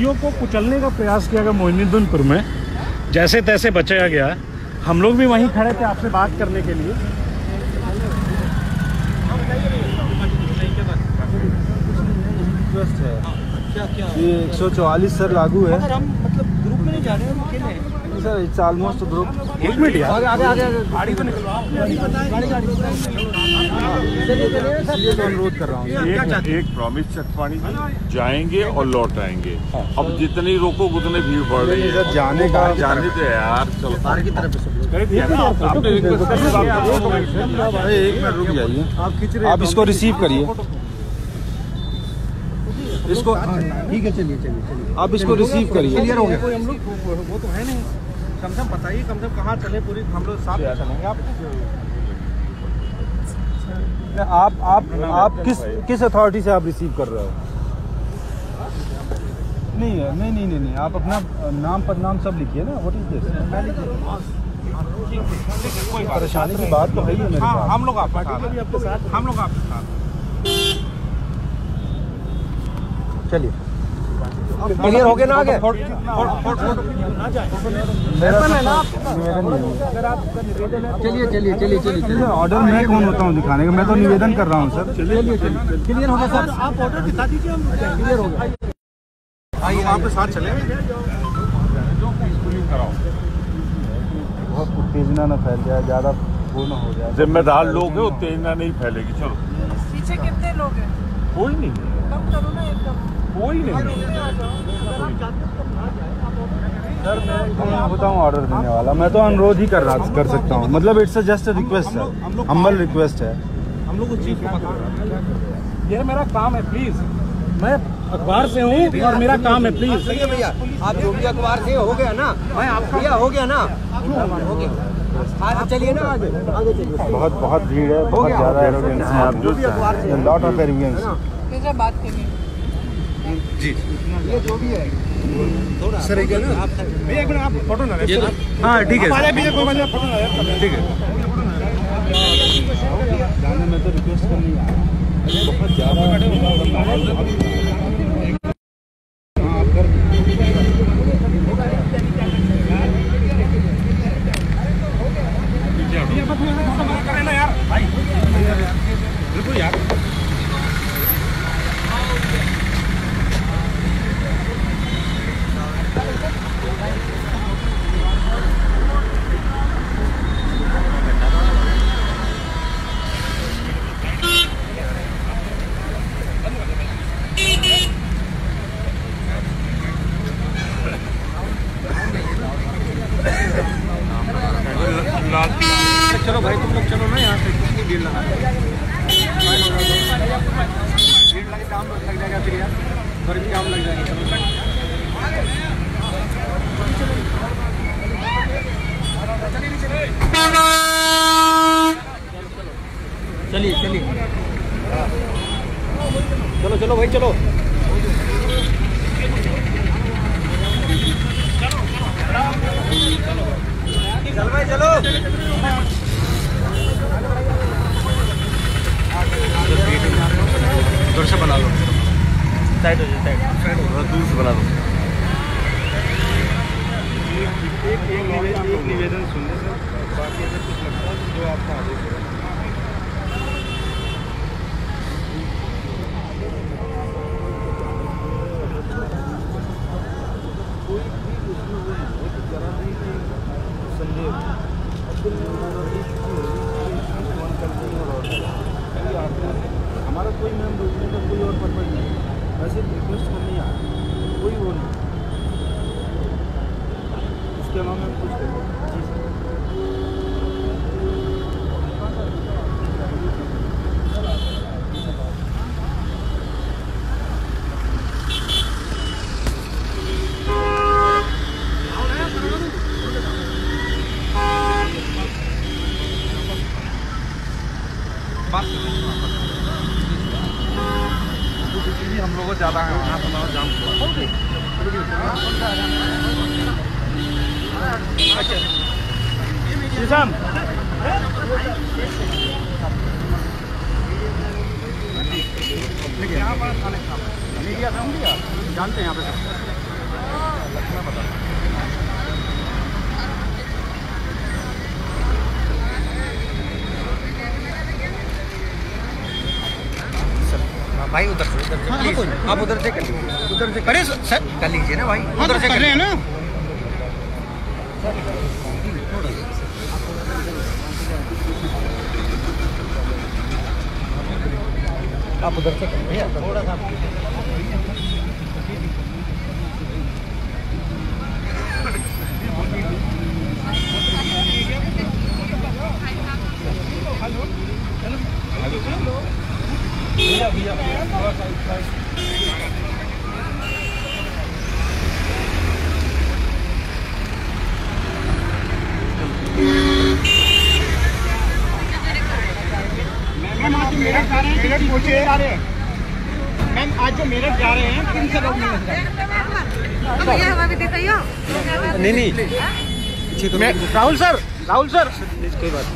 लोग को कुचलने का प्रयास किया गया मोइनुद्दीनपुर में, जैसे तैसे बचाया गया। हम लोग भी वहीं खड़े थे आपसे बात करने के लिए। क्या ये 144 सर लागू है। हम मतलब ग्रुप में नहीं जा रहे हैं, हम अकेले हैं सर। It's almost group. एक मिनट यार, आगे गाड़ी को निकलवाओ। इसलिए तो अनुरोध कर रहा हूँ। एक प्रॉमिस चकपाणी जाएंगे और लौट आएंगे। अब जितनी रोकोगे उतनी भीड़ बढ़ रही है सर। जाने का जाने दो यार, चलो बाहर की तरफ आपने रिक्वेस्ट कर दिया। एक मिनट रुक जाइए। आप इसको रिसीव करिए, इसको। ठीक है, चलिए चलिए चलिए, आप इसको रिसीव करिए। क्लियर हो गया। कोई हम लोग वो तो है नहीं। कम से कम बताइए, कम से कम कहाँ चले, पूरी हम लोग साथ में चलेंगे। आप किस अथॉरिटी से आप रिसीव कर रहे हो? नहीं, आप अपना नाम पदनाम सब लिखिए ना। What is this? कोई परेशानी की बात तो है ही है मेरे साथ। हम लोग आपके साथ, हम लोग आपके साथ। चलिए, क्लियर हो गया ना? आगे चलिए चलिए चलिए चलिए। ऑर्डर मैं कौन होता हूँ दिखाने का? मैं तो निवेदन कर रहा हूँ सर। चलिए क्लियर हो गया सर। आप ऑर्डर दिखा दीजिए, हम क्लियर हो गया। आइए आपके साथ चलेंगे। बहुत उत्तेजना न फैल जाए, ज़्यादा वो न हो जाए। जिम्मेदार लोग हैं, उत्तेजना नहीं फैलेगी। चलो पीछे कितने लोग हैं? कोई नहीं, कम करो ना एकदम। कोई नहीं। सर मैं होता हूँ ऑर्डर देने वाला। मैं तो अनुरोध ही कर सकता हूँ। मतलब इट्स जस्ट अ रिक्वेस्ट है, हम्बल रिक्वेस्ट है। हम लोग उस चीज़ को बता रहे हैं। ये मेरा काम है, प्लीज। मैं अखबार से हूँ और मेरा काम है, प्लीज। सही है भैया, आप जो भी अखबार से हो गया ना। मैं आपका भैया हो गया ना, हो गया। आगे चलिए ना, आगे चलिए। बहुत भीड़ है, बहुत ज़्यादा एरोगेंस है। आप जो लॉट ऑफ एरोगेंस। जब बात करिए जी, ये जो भी है थोड़ा सर एक मिनट आप फोटो ना ले। हाँ ठीक है, कोई फोटो ना यार, ठीक है। जाने में तो रिक्वेस्ट करनी है, बहुत ज़्यादा। यार भाई बिल्कुल यार। चलो भाई, तुम लोग चलो ना यहाँ से। भीड़ लगा, भीड़ लगे, काम लग जाएगा फिर यार, और भी काम लग जाएगा। चलिए चलिए, चलो चलो भाई चलो। चल भाई चलो। उधर से बना लो, साइड हो जाए, साइड दूर से बना लो। एक निवेदन सुनने से बाकी अगर कुछ लगता है जो आपका आदेश है। हमारा कोई मैम रोकने का कोई और पर्पज नहीं है, वैसे रिक्वेस्ट करनी है, कोई वो नहीं। उसके अलावा मैं कुछ करूँ जी सर। हम लोग को ज़्यादा है वहाँ पर जाम शीशम मीडिया जानते हैं यहाँ पे। भाई उधर से प्लीज आप उधर से कर लीजिए, उधर से करे सर कर लीजिए ना भाई, उधर से कर रहे हैं ना। आप उधर से करिए थोड़ा सा। मैम आज जो मेरठ जा रहे हैं किन से लोग नहीं नहीं राहुल सर कोई बात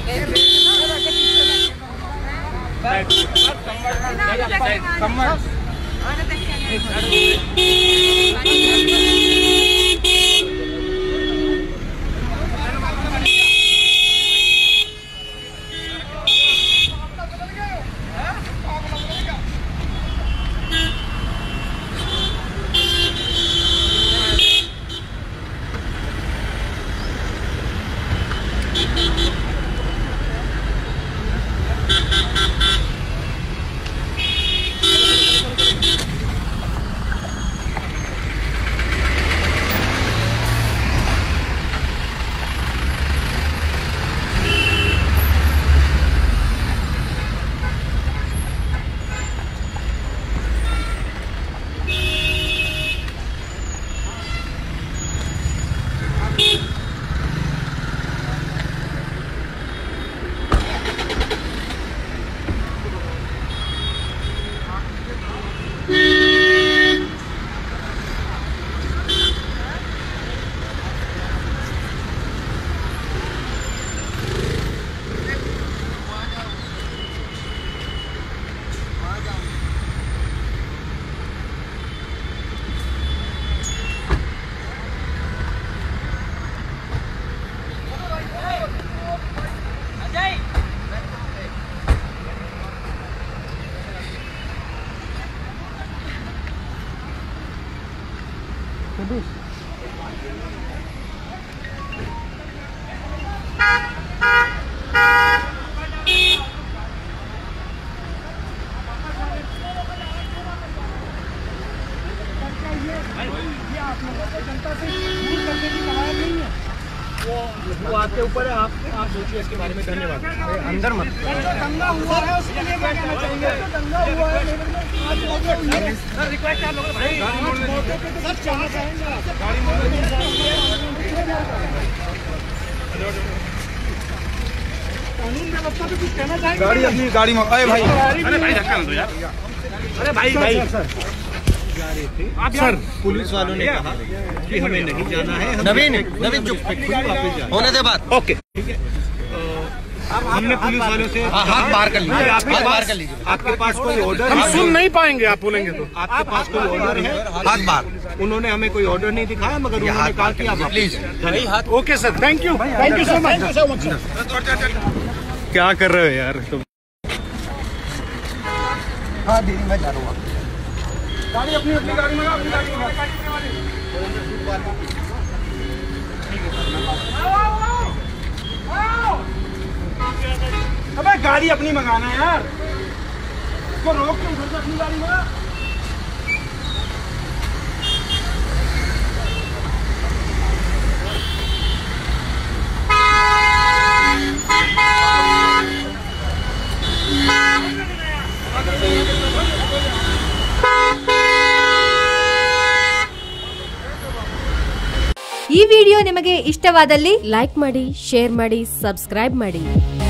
वो आपके ऊपर है, आप सोचिए इसके बारे में। धन्यवाद। अंदर मत दंगा हुआ है उसके लिए क्या कहना चाहेंगे? दंगा हुआ है सर, रिक्वेस्ट आप लोगों भाई मौके पे तो सब चाहना चाहेंगे गाड़ी कानून व्यवस्था पे कुछ कहना चाहेंगे? गाड़ी अपनी गाड़ी में अरे भाई धक्का ना दो यार। अरे भाई आप सर पुलिस वालों ने कहा कि हमें नहीं जाना है। नवीन चुप होने दे बात। ओके ठीक है। हमने पुलिस वालों से हाथ बाहर कर लीजिए। आपके पास कोई ऑर्डर? हम सुन नहीं पाएंगे आप बोलेंगे तो। आपके पास कोई ऑर्डर है? हाथ बाहर। उन्होंने हमें कोई ऑर्डर नहीं दिखाया, मगर उन्होंने कहा कि आप please. Okay sir, thank you so much. क्या कर रहे हो यार तुम? हाँ दीदी मैं जा रहा हूँ। गाड़ी अपनी गाड़ी में अपनी गाड़ी में अबे गाड़ी अपनी मंगाना है यार, इसको रोक के उधर से अपनी गाड़ी में। ಈ ವಿಡಿಯೋ ನಿಮಗೆ ಇಷ್ಟವಾದಲ್ಲಿ ಲೈಕ್ ಮಾಡಿ, ಶೇರ್ ಮಾಡಿ, ಸಬ್ಸ್ಕ್ರೈಬ್ ಮಾಡಿ.